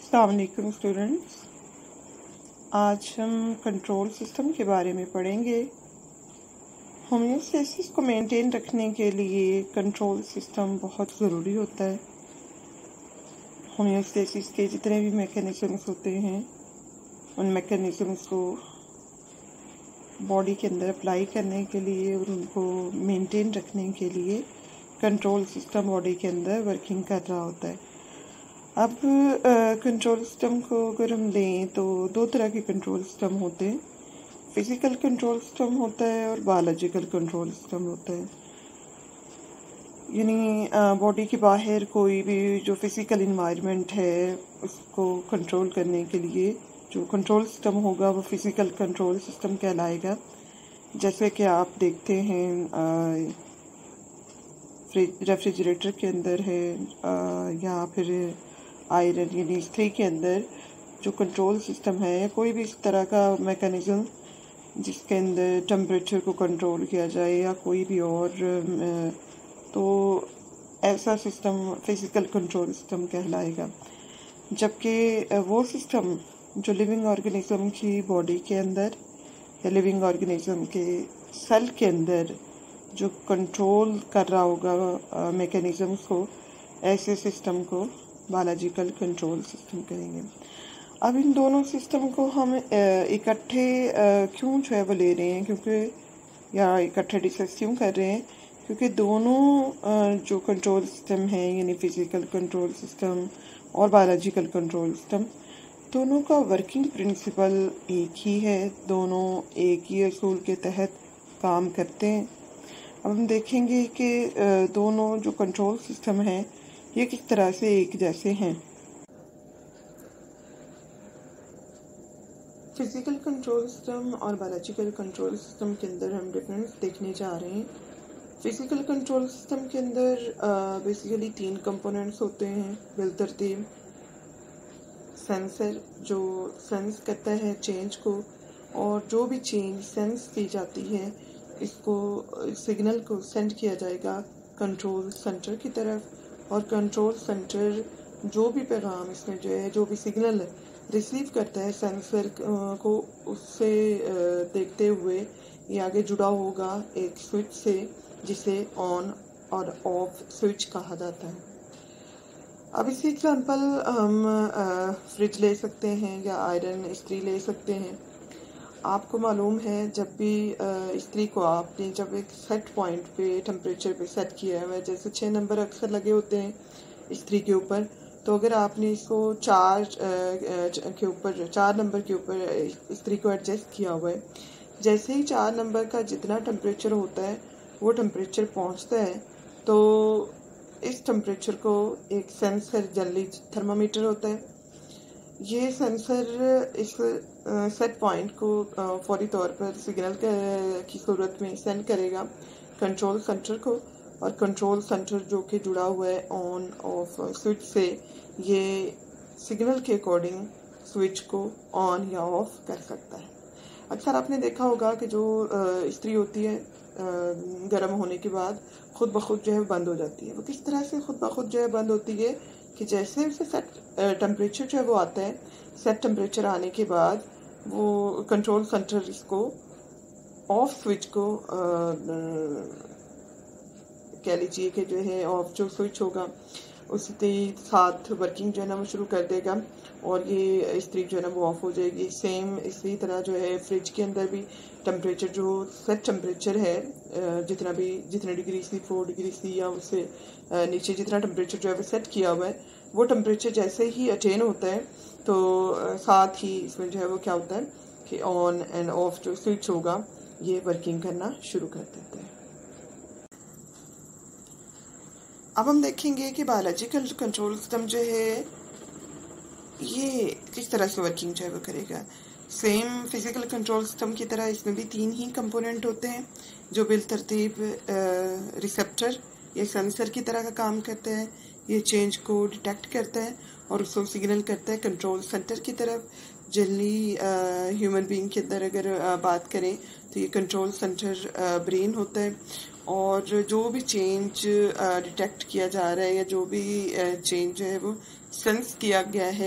अस्सलाम वालेकुम स्टूडेंट्स। आज हम कंट्रोल सिस्टम के बारे में पढ़ेंगे। होम्योस्टेसिस को मेंटेन रखने के लिए कंट्रोल सिस्टम बहुत ज़रूरी होता है। होम्योस्टेसिस के जितने भी मैकेनिज़म्स होते हैं उन मैकेनिज़म्स को बॉडी के अंदर अप्लाई करने के लिए और उनको मेंटेन रखने के लिए कंट्रोल सिस्टम बॉडी के अंदर वर्किंग कर रहा होता है। अब कंट्रोल सिस्टम को अगर हम लें तो दो तरह के कंट्रोल सिस्टम होते हैं। फिजिकल कंट्रोल सिस्टम होता है और बायोलॉजिकल कंट्रोल सिस्टम होता है। यानी बॉडी के बाहर कोई भी जो फिजिकल इन्वायरमेंट है उसको कंट्रोल करने के लिए जो कंट्रोल सिस्टम होगा वो फिजिकल कंट्रोल सिस्टम कहलाएगा। जैसे कि आप देखते हैं रेफ्रिजरेटर के अंदर है या फिर आयरन यानी इस्त्री के अंदर जो कंट्रोल सिस्टम है या कोई भी इस तरह का मैकेनिज़्म जिसके अंदर टेम्परेचर को कंट्रोल किया जाए या कोई भी और तो ऐसा सिस्टम फिजिकल कंट्रोल सिस्टम कहलाएगा। जबकि वो सिस्टम जो लिविंग ऑर्गेनिज्म की बॉडी के अंदर या लिविंग ऑर्गेनिज्म के सेल के अंदर जो कंट्रोल कर रहा होगा मैकेनिज़म्स को, ऐसे सिस्टम को बायोलॉजिकल कंट्रोल सिस्टम कहेंगे। अब इन दोनों सिस्टम को हम इकट्ठे क्यों जो है वो ले रहे हैं, क्योंकि या इकट्ठे डिस्कस क्यों कर रहे हैं, क्योंकि दोनों जो कंट्रोल सिस्टम है यानी फिजिकल कंट्रोल सिस्टम और बायोलॉजिकल कंट्रोल सिस्टम दोनों का वर्किंग प्रिंसिपल एक ही है। दोनों एक ही असूल के तहत काम करते हैं। अब हम देखेंगे कि दोनों जो कंट्रोल सिस्टम हैं ये किस तरह से एक जैसे हैं। फिजिकल कंट्रोल सिस्टम और बायोलॉजिकल कंट्रोल सिस्टम के अंदर हम डिफरेंस देखने जा रहे हैं। फिजिकल कंट्रोल सिस्टम के अंदर बेसिकली 3 कंपोनेंट्स होते हैं बिलतरतीब। सेंसर जो सेंस करता है चेंज को, और जो भी चेंज सेंस की जाती है इसको सिग्नल को सेंड किया जाएगा कंट्रोल सेंटर की तरफ, और कंट्रोल सेंटर जो भी पैगाम इसमें जो है जो भी सिग्नल रिसीव करता है सेंसर को, उससे देखते हुए ये आगे जुड़ा होगा एक स्विच से जिसे ऑन और ऑफ स्विच कहा जाता है। अब इसी एग्जांपल हम फ्रिज ले सकते हैं या आयरन इस्त्री ले सकते हैं। आपको मालूम है जब भी इस्त्री को आपने जब एक सेट पॉइंट पे टेम्परेचर पे सेट किया है, जैसे 6 नंबर अक्सर लगे होते हैं इस्त्री के ऊपर, तो अगर आपने इसको 4 नंबर के ऊपर इस्त्री को एडजस्ट किया हुआ है, जैसे ही 4 नंबर का जितना टेम्परेचर होता है वो टेम्परेचर पहुंचता है तो इस टेम्परेचर को एक सेंसर जनरली थर्मामीटर होता है, ये सेंसर इस सेट पॉइंट को फौरी तौर पर सिग्नल की सूरत में सेंड करेगा कंट्रोल सेंटर को, और कंट्रोल सेंटर जो कि जुड़ा हुआ है ऑन ऑफ स्विच से, ये सिग्नल के अकॉर्डिंग स्विच को ऑन या ऑफ कर सकता है। अक्सर आपने देखा होगा कि जो इस्त्री होती है गर्म होने के बाद खुद ब खुद जो है बंद हो जाती है। वो किस तरह से खुद ब खुद जो है बंद होती है कि जैसे उसे सेट टेम्परेचर जो है वो आता है, सेट टेम्परेचर आने के बाद वो कंट्रोल सेंटर इसको ऑफ स्विच को कह लीजिए कि जो है ऑफ जो स्विच होगा उसके साथ वर्किंग जो है ना वो शुरू कर देगा और ये इस्त्री जो है ना वो ऑफ हो जाएगी। सेम इसी तरह जो है फ्रिज के अंदर भी टेम्परेचर जो सेट टेम्परेचर है जितने डिग्री सी 4 डिग्री सी या उससे नीचे जितना टेम्परेचर जो है वो सेट किया हुआ है, वो टेम्परेचर जैसे ही अटेन होता है तो साथ ही इसमें जो है वो क्या होता है कि ऑन एंड ऑफ जो स्विच होगा ये वर्किंग करना शुरू कर देते हैं। अब हम देखेंगे कि बायोलॉजिकल कंट्रोल सिस्टम जो है ये किस तरह से वर्किंग जो है वो करेगा। सेम फिजिकल कंट्रोल सिस्टम की तरह इसमें भी 3 ही कंपोनेंट होते हैं जो बिलतरतीब रिसेप्टर या सेंसर की तरह का काम करते हैं। ये चेंज को डिटेक्ट करता है और उसको सिग्नल करता है कंट्रोल सेंटर की तरफ। जनरली ह्यूमन बीइंग के अंदर अगर बात करें तो ये कंट्रोल सेंटर ब्रेन होता है, और जो भी चेंज डिटेक्ट किया जा रहा है या जो भी चेंज है वो सेंस किया गया है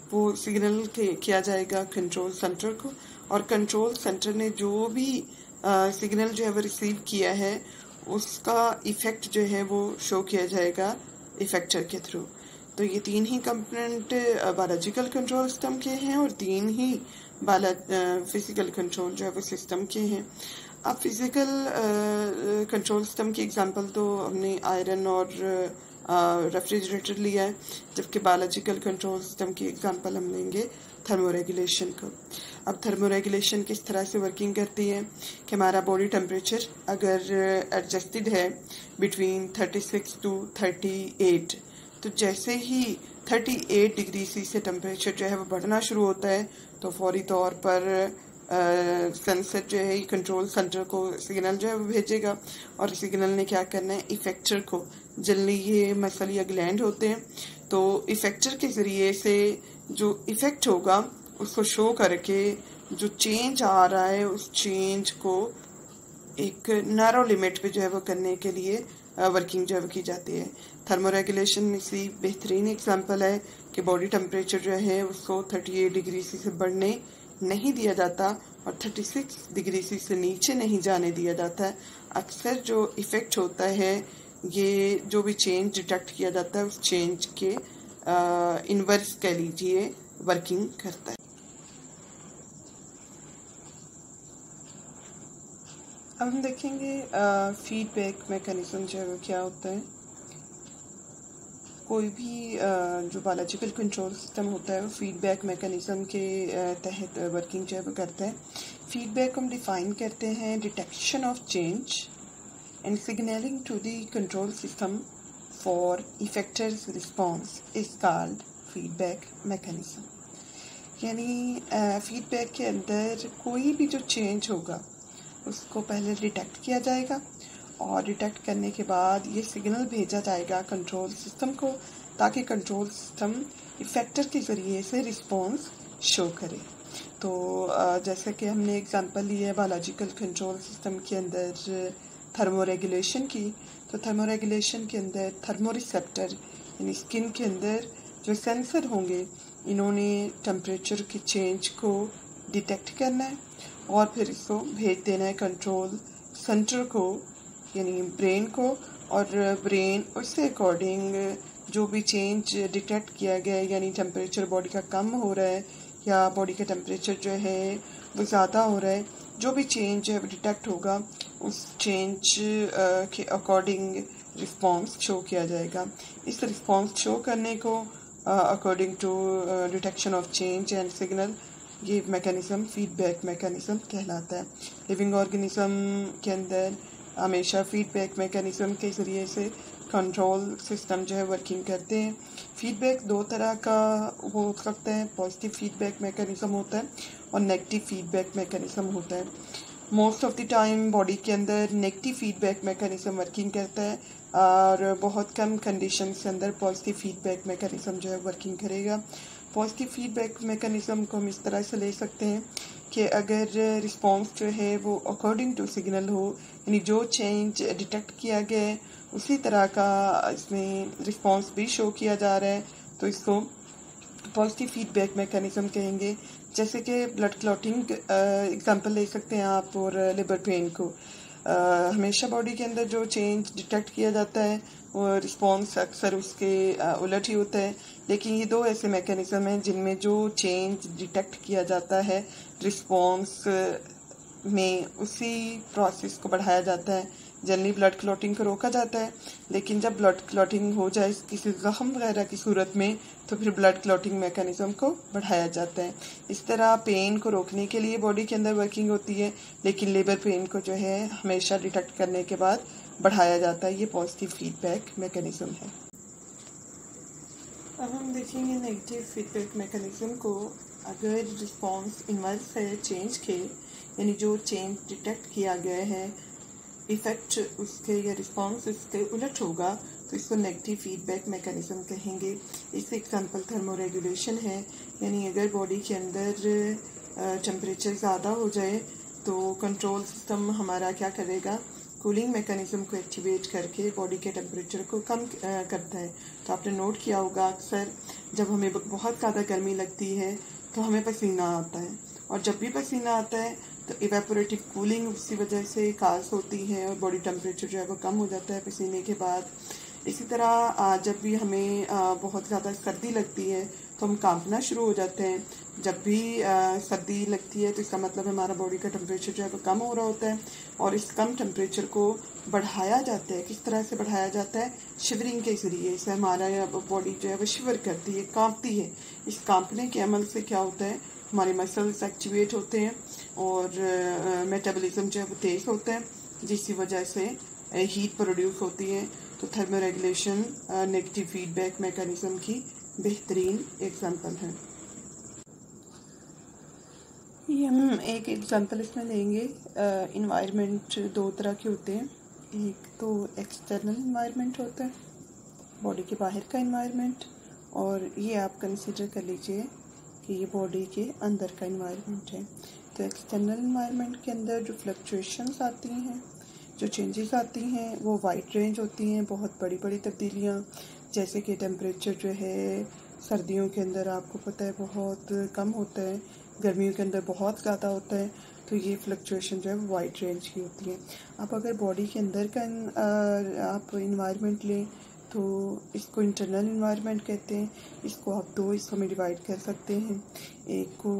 वो सिग्नल किया जाएगा कंट्रोल सेंटर को, और कंट्रोल सेंटर ने जो भी सिग्नल जो है वो रिसीव किया है उसका इफेक्ट जो है वो शो किया जाएगा इफेक्टर के थ्रू। तो ये 3 ही कंपोनेंट बायोलॉजिकल कंट्रोल सिस्टम के हैं और 3 ही फिजिकल कंट्रोल जो है वो सिस्टम के हैं। अब फिजिकल कंट्रोल सिस्टम की एग्जांपल तो हमने आयरन और रेफ्रिजरेटर लिया है, जबकि बायोलॉजिकल कंट्रोल सिस्टम की एग्जांपल हम लेंगे थर्मोरेगुलेशन को। अब थर्मोरेगुलेशन किस तरह से वर्किंग करती है कि हमारा बॉडी टेम्परेचर अगर एडजस्टेड है बिटवीन 36 टू 38, तो जैसे ही 38 डिग्री सी से टेम्परेचर जो है वो बढ़ना शुरू होता है तो फौरी तौर पर सेंसर जो है कंट्रोल सेंटर को सिग्नल जो है वो भेजेगा, और सिग्नल ने क्या करना है इफेक्टर को, जनरली ये मसल या ग्लैंड होते हैं, तो इफेक्टर के जरिए से जो इफेक्ट होगा उसको शो करके जो चेंज आ रहा है उस चेंज को एक नैरो लिमिट पे जो है वो करने के लिए वर्किंग जो है वो की जाती है। थर्मोरेगुलेशन इसी बेहतरीन एग्जांपल है कि बॉडी टेम्परेचर जो है उसको 38 डिग्री सी से बढ़ने नहीं दिया जाता और 36 डिग्री सी से नीचे नहीं जाने दिया जाता है। अक्सर जो इफेक्ट होता है ये जो भी चेंज डिटेक्ट किया जाता है उस चेंज के इनवर्स कह लीजिए वर्किंग करता है। अब हम देखेंगे फीडबैक मैकेनिज्म जो है वो क्या होता है। कोई भी जो बायोलॉजिकल कंट्रोल सिस्टम होता है वो फीडबैक मैकेनिज्म के तहत वर्किंग जो है वो करता है। फीडबैक हम डिफाइन करते हैं detection of change and signalling to the control system for effectors response is called feedback mechanism. यानी फीडबैक के अंदर कोई भी जो चेंज होगा उसको पहले डिटेक्ट किया जाएगा और डिटेक्ट करने के बाद ये सिग्नल भेजा जाएगा कंट्रोल सिस्टम को, ताकि कंट्रोल सिस्टम इफेक्टर के ज़रिए से रिस्पॉन्स शो करे। तो जैसे कि हमने एग्जांपल ली है बायोलॉजिकल कंट्रोल सिस्टम के अंदर थर्मोरेगुलेशन की, तो थर्मोरेगुलेशन के अंदर थर्मोरिसेप्टर यानी स्किन के अंदर जो सेंसर होंगे इन्होंने टेम्परेचर के चेंज को डिटेक्ट करना है और फिर इसको भेज देना है कंट्रोल सेंटर को यानी ब्रेन को, और ब्रेन उससे अकॉर्डिंग जो भी चेंज डिटेक्ट किया गया है यानी टेम्परेचर बॉडी का कम हो रहा है या बॉडी का टेम्परेचर जो है वो ज़्यादा हो रहा है, जो भी चेंज है वो डिटेक्ट होगा उस चेंज के अकॉर्डिंग रिस्पॉन्स शो किया जाएगा। इस रिस्पॉन्स शो करने को according to detection of change and signal ये मैकेनिज्म फीडबैक मैकेनिज्म कहलाता है। लिविंग ऑर्गेनिज्म के अंदर हमेशा फीडबैक मैकेनिज्म के ज़रिए से कंट्रोल सिस्टम जो है वर्किंग करते हैं। फीडबैक 2 तरह का हो सकता है, पॉजिटिव फीडबैक मैकेनिज्म होता है और नेगेटिव फीडबैक मैकेनिज्म होता है। Most of the time body के अंदर नेगेटिव फीडबैक मैकेनिज्म वर्किंग करता है और बहुत कम कंडीशन के अंदर पॉजिटिव फीडबैक मैकेनिज्म जो है वर्किंग करेगा। पॉजिटिव फीडबैक मैकेनिज्म को हम इस तरह से ले सकते हैं कि अगर रिस्पॉन्स जो है वो अकॉर्डिंग टू सिग्नल हो, यानी जो चेंज डिटेक्ट किया गया है उसी तरह का इसमें रिस्पॉन्स भी शो किया जा रहा है, तो इसको पॉजिटिव फीडबैक मैकेनिज्म कहेंगे। जैसे कि ब्लड क्लॉटिंग एग्जांपल ले सकते हैं आप, और लिवर पेन को हमेशा बॉडी के अंदर जो चेंज डिटेक्ट किया जाता है वो रिस्पॉन्स अक्सर उसके उलट ही होता है। लेकिन ये 2 ऐसे मैकेनिज्म हैं जिनमें जो चेंज डिटेक्ट किया जाता है रिस्पॉन्स में उसी प्रोसेस को बढ़ाया जाता है। जनरली ब्लड क्लॉटिंग को रोका जाता है, लेकिन जब ब्लड क्लॉटिंग हो जाए किसी जख्म वगैरह की सूरत में तो फिर ब्लड क्लॉटिंग मैकेनिज्म को बढ़ाया जाता है। इस तरह पेन को रोकने के लिए बॉडी के अंदर वर्किंग होती है, लेकिन लेबर पेन को जो है हमेशा डिटेक्ट करने के बाद बढ़ाया जाता है। ये पॉजिटिव फीडबैक मैकेनिज्म है। अब हम देखेंगे नेगेटिव फीडबैक मैकेनिज्म को। अगर रिस्पॉन्स इनवर्स है चेंज के, यानी जो चेंज डिटेक्ट किया गया है इफेक्ट उसके या रिस्पॉन्स उसके उलट होगा, तो इसको नेगेटिव फीडबैक मैकेनिज्म कहेंगे। इससे एग्जांपल थर्मोरेगुलेशन है, यानी अगर बॉडी के अंदर टेम्परेचर ज़्यादा हो जाए तो कंट्रोल सिस्टम हमारा क्या करेगा, कूलिंग मैकेनिज्म को एक्टिवेट करके बॉडी के टेम्परेचर को कम करता है। तो आपने नोट किया होगा अक्सर जब हमें बहुत ज़्यादा गर्मी लगती है तो हमें पसीना आता है, और जब भी पसीना आता है तो इवेपोरेटिव कूलिंग उसकी वजह से काज होती है और बॉडी टेम्परेचर जो है वो कम हो जाता है पसीने के बाद। इसी तरह जब भी हमें बहुत ज़्यादा सर्दी लगती है तो हम कांपना शुरू हो जाते हैं। जब भी सर्दी लगती है तो इसका मतलब हमारा बॉडी का टेम्परेचर जो है वो कम हो रहा होता है, और इस कम टेम्परेचर को बढ़ाया जाता है। किस तरह से बढ़ाया जाता है? शिवरिंग के ज़रिए। इससे हमारा बॉडी जो है वो शिवर करती है, कांपती है। इस कांपने के अमल से क्या होता है, हमारे मसल्स एक्टिवेट होते हैं और मेटाबॉलिज्म जो है वो तेज़ होता है, जिसकी वजह से हीट प्रोड्यूस होती है। तो thermo regulation negative feedback mechanism की बेहतरीन एग्जांपल है। ये हम एक एग्जांपल इसमें लेंगे। इन्वायरमेंट दो तरह के होते हैं। एक तो एक्सटर्नल इन्वायरमेंट होता है, बॉडी के बाहर का इन्वायरमेंट, और ये आप कंसीडर कर लीजिए कि ये बॉडी के अंदर का इन्वायरमेंट है। तो एक्सटर्नल इन्वायरमेंट के अंदर जो फ्लक्चुएशंस आती हैं, जो चेंजेस आती हैं, वो वाइड रेंज होती हैं। बहुत बड़ी बड़ी तब्दीलियाँ, जैसे कि टेम्परेचर जो है सर्दियों के अंदर आपको पता है बहुत कम होता है, गर्मियों के अंदर बहुत ज़्यादा होता है। तो ये फ्लक्चुएशन जो है वो वाइड रेंज की होती है। आप अगर बॉडी के अंदर का आप इन्वायरमेंट लें तो इसको इंटरनल इन्वायरमेंट कहते हैं। इसको आप दो हिस्सों में डिवाइड कर सकते हैं। एक को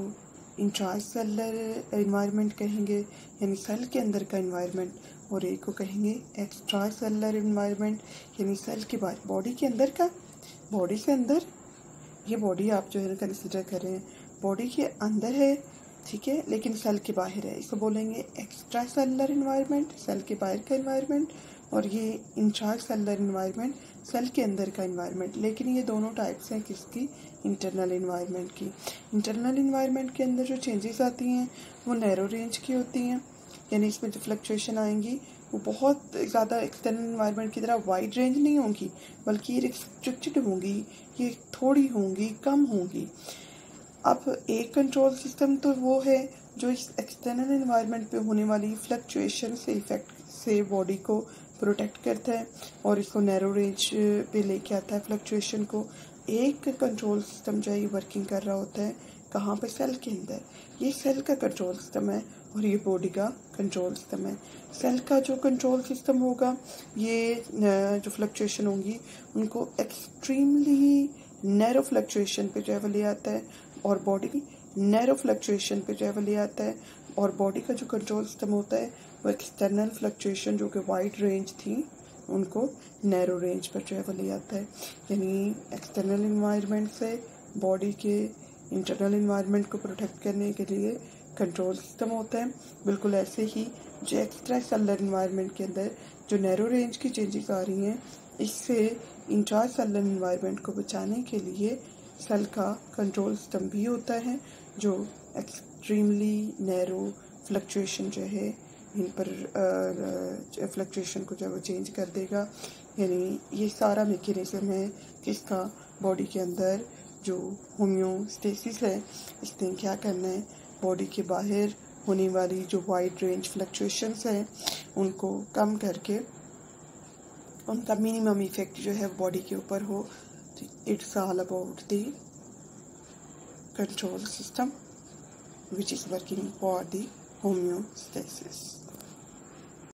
इंट्रासेलुलर इन्वायरमेंट कहेंगे, यानी सेल के अंदर का इन्वायरमेंट, और एक को कहेंगे एक्स्ट्रा सेलुलर इन्वायरमेंट, यानी सेल के बाहर, बॉडी के अंदर का। बॉडी से अंदर, ये बॉडी आप जो है कंसिडर कर रहे हैं बॉडी के अंदर है, ठीक है, लेकिन सेल के बाहर है। इसको बोलेंगे एक्स्ट्रा सेलुलर इन्वायरमेंट, सेल के बाहर का इन्वायरमेंट, और ये इंट्रा सेलुलर इन्वायरमेंट, सेल के अंदर का इन्वायरमेंट। लेकिन ये दोनों टाइप्स हैं किसकी? इंटरनल इन्वायरमेंट की। इंटरनल इन्वायरमेंट के अंदर जो चेंजेस आती हैं वो नैरो रेंज की होती हैं, यानी इसमें जो फ्लक्चुएशन आएंगी वो बहुत ज़्यादा एक्सटर्नल इन्वायरमेंट की तरह वाइड रेंज नहीं होंगी, बल्कि ये रिस्ट्रिक्टेड होंगी, ये थोड़ी होंगी, कम होंगी। अब एक कंट्रोल सिस्टम तो वो है जो इस एक्सटर्नल इन्वायरमेंट पे होने वाली फ्लक्चुएशन से इफेक्ट से बॉडी को प्रोटेक्ट करता है और इसको नैरो रेंज पे लेके आता है फ्लक्चुएशन को। एक कंट्रोल सिस्टम जो है ये वर्किंग कर रहा होता है कहाँ पे? सेल के अंदर। ये सेल का कंट्रोल सिस्टम है और ये बॉडी का कंट्रोल सिस्टम है। सेल का जो कंट्रोल सिस्टम होगा, ये जो फ्लक्चुएशन होंगी उनको एक्सट्रीमली नैरो फ्लक्चुएशन पे जो है वो ले आता है, और बॉडी नैरो फ्लक्चुएशन पे जो है वो ले आता है। और बॉडी का जो कंट्रोल सिस्टम होता है वो एक्सटर्नल फ्लक्चुएशन जो कि वाइड रेंज थी उनको नैरो रेंज पर जो है वो ले आता है। यानी एक्सटर्नल इन्वायरमेंट से बॉडी के इंटरनल इन्वायरमेंट को प्रोटेक्ट करने के लिए कंट्रोल सिस्टम होता है। बिल्कुल ऐसे ही जो एक्स्ट्रा सेलुलर इन्वायरमेंट के अंदर जो नैरो रेंज की चेंजेस आ रही हैं, इससे इंट्रा सेलुलर इन्वायरमेंट को बचाने के लिए सेल का कंट्रोल सिस्टम भी होता है जो एक्सट्रीमली नैरो फ्लक्चुएशन जो है इन पर फ्लक्चुएशन को जो है वो चेंज कर देगा। यानी ये सारा मैकेनिज्म है किसका? बॉडी के अंदर जो होम्योस्टेसिस है, इसने क्या करना है, बॉडी के बाहर होने वाली जो वाइड रेंज फ्लक्चुएशंस हैं उनको कम करके उनका मिनिमम इफेक्ट जो है बॉडी के ऊपर हो। It's all about the control system which is working for the homeostasis.